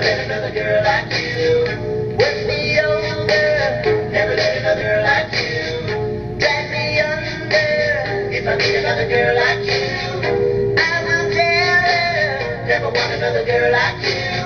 let another girl like you work me over. Never let another girl like you drag me under. If I meet another girl like you, I will tell her. Never want another girl like you.